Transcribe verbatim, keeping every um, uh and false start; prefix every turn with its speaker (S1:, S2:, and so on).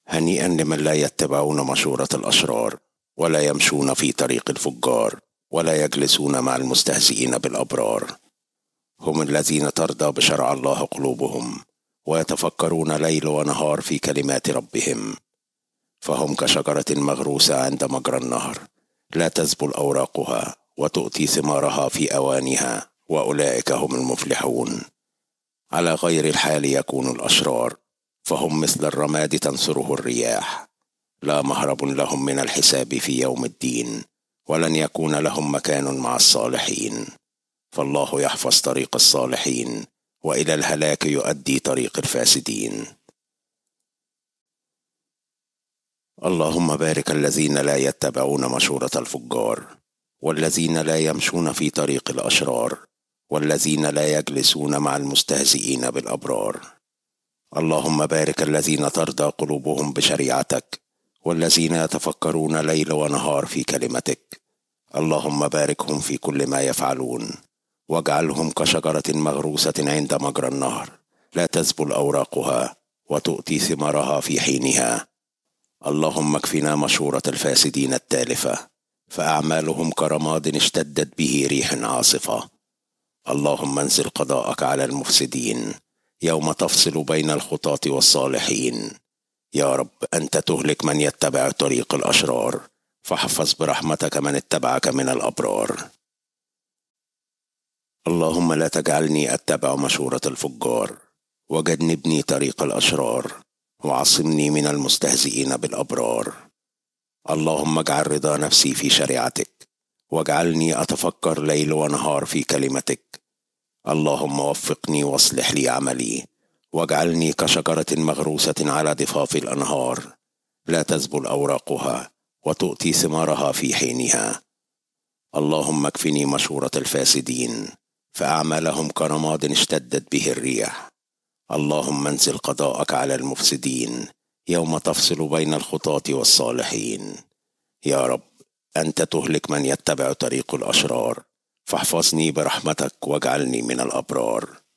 S1: هنيئا لمن لا يتبعون مشورة الأشرار، ولا يمشون في طريق الفجار، ولا يجلسون مع المستهزئين بالأبرار. هم الذين ترضى بشرع الله قلوبهم، ويتفكرون ليل ونهار في كلمات ربهم. فهم كشجرة مغروسة عند مجرى النهر، لا تذبل أوراقها، وتؤتي ثمارها في أوانها، وأولئك هم المفلحون. على غير الحال يكون الأشرار، فهم مثل الرماد تنثره الرياح. لا مهرب لهم من الحساب في يوم الدين، ولن يكون لهم مكان مع الصالحين. فالله يحفظ طريق الصالحين، وإلى الهلاك يؤدي طريق الفاسدين. اللهم بارك الذين لا يتبعون مشورة الفجار، والذين لا يمشون في طريق الأشرار، والذين لا يجلسون مع المستهزئين بالأبرار. اللهم بارك الذين ترضى قلوبهم بشريعتك، والذين يتفكرون ليل ونهار في كلمتك. اللهم باركهم في كل ما يفعلون، واجعلهم كشجرة مغروسة عند مجرى النهر، لا تذبل أوراقها، وتؤتي ثمارها في حينها. اللهم اكفنا مشورة الفاسدين التالفة، فأعمالهم كرماد اشتدت به ريح عاصفة. اللهم انزل قضاءك على المفسدين، يوم تفصل بين الخطاة والصالحين. يا رب أنت تهلك من يتبع طريق الأشرار، فاحفظ برحمتك من اتبعك من الأبرار. اللهم لا تجعلني أتبع مشورة الفجار، وجنبني طريق الأشرار، وعصمني من المستهزئين بالأبرار. اللهم اجعل رضا نفسي في شريعتك، واجعلني أتفكر ليل ونهار في كلمتك. اللهم وفقني واصلح لي عملي، واجعلني كشجرة مغروسة على ضفاف الأنهار، لا تذبل أوراقها، وتؤتي ثمارها في حينها. اللهم اكفني مشورة الفاسدين، فأعمالهم كرماد اشتدت به الريح. اللهم انزل قضاءك على المفسدين، يوم تفصل بين الخطاة والصالحين. يا رب أنت تهلك من يتبع طريق الأشرار، فاحفظني برحمتك واجعلني من الأبرار.